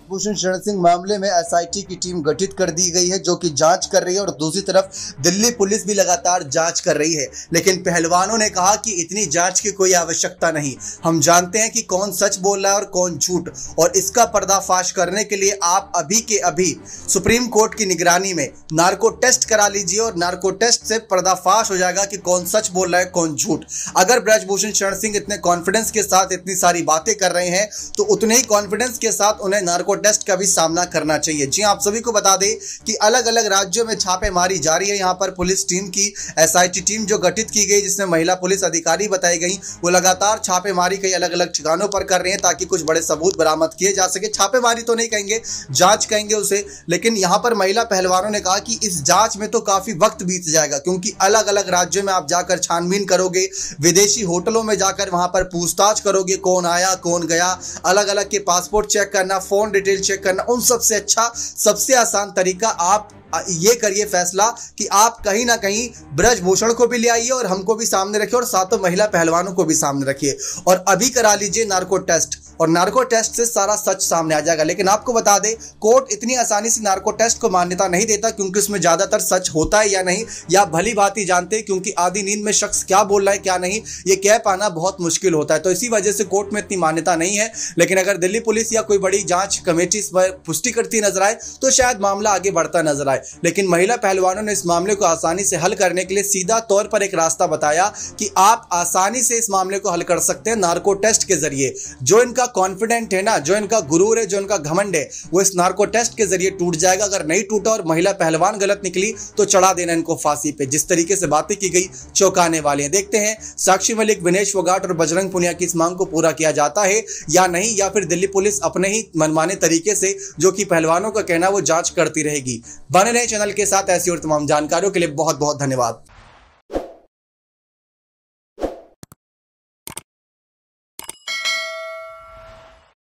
ब्रजभूषण शरण सिंह मामले में एसआईटी की टीम गठित कर दी गई है जो कि जांच कर रही है और दूसरी तरफ दिल्ली पुलिस भी लगातार जांच कर रही है। लेकिन पहलवानों ने कहा कि इतनी जांच की कोई आवश्यकता नहीं, हम जानते हैं कि कौन सच बोल रहा है और कौन झूठ, और इसका पर्दाफाश करने के लिए आप अभी के अभी सुप्रीम कोर्ट की निगरानी में नार्को टेस्ट करा लीजिए और नार्को टेस्ट से पर्दाफाश हो जाएगा कि कौन सच बोल रहा है कौन झूठ। अगर ब्रजभूषण शरण सिंह इतने कॉन्फिडेंस के साथ इतनी सारी बातें कर रहे हैं तो उतने ही कॉन्फिडेंस के साथ उन्हें नार्को टेस्ट का भी सामना करना चाहिए। जी आप सभी को बता दें कि अलग अलग राज्यों में छापेमारी जारी है। यहाँ पर पुलिस टीम की एसआईटी टीम जो गठित की गई जिसमें महिला पुलिस अधिकारी बताई गई, वो लगातार छापेमारी कई अलग अलग ठिकानों पर कर रहे हैं ताकि कुछ बड़े सबूत बरामद किए जा सके। छापेमारी तो नहीं कहेंगे, जांच कहेंगे उसे। लेकिन यहाँ पर महिला पहलवानों ने कहा कि इस जांच में तो काफी वक्त बीत जाएगा क्योंकि अलग अलग राज्यों में आप जाकर छानबीन करोगे, विदेशी होटलों में जाकर वहां पर पूछताछ करोगे, कौन आया कौन गया, अलग अलग के पासपोर्ट चेक करना, फोन डिटेल चेक करना। उन सबसे अच्छा सबसे आसान तरीका आप ये करिए फैसला कि आप कहीं ना कहीं ब्रजभूषण को भी ले आइए और हमको भी सामने रखिए और सातों महिला पहलवानों को भी सामने रखिए और अभी करा लीजिए नार्को टेस्ट, और नार्को टेस्ट से सारा सच सामने आ जाएगा। लेकिन आपको बता दें कोर्ट इतनी आसानी से नार्को टेस्ट को मान्यता नहीं देता क्योंकि उसमें ज्यादातर सच होता है या नहीं या भली भांति जानते हैं, क्योंकि आधी नींद में शख्स क्या बोल रहा है क्या नहीं ये कह पाना बहुत मुश्किल होता है। तो इसी वजह से कोर्ट में इतनी मान्यता नहीं है। लेकिन अगर दिल्ली पुलिस या कोई बड़ी जांच कमेटी इस पर पुष्टि करती नजर आए तो शायद मामला आगे बढ़ता नजर आए। लेकिन महिला पहलवानों ने इस मामले को आसानी से हल करने के लिए सीधा तौर पर एक रास्ता बताया कि आप आसानी से इस मामले को हल कर सकते हैं नार्को टेस्ट के जरिए। जो इनका कॉन्फिडेंट है ना, जो इनका गुरूर है, जो इनका घमंड है, वो इस नार्को टेस्ट के जरिए टूट जाएगा। अगर नहीं टूटा और महिला पहलवान गलत निकली तो चढ़ा देना इनको फांसी पे। जिस तरीके से बातें की गई चौंकाने वाली हैं। देखते हैं साक्षी मलिक, विनेश फोगाट और बजरंग पुनिया की इस मांग को पूरा किया जाता है या नहीं, या फिर दिल्ली पुलिस अपने ही मनमाने तरीके से जो कि पहलवानों का कहना वो जांच करती रहेगी। बने रहे चैनल के साथ ऐसी और तमाम जानकारियों के लिए बहुत बहुत धन्यवाद।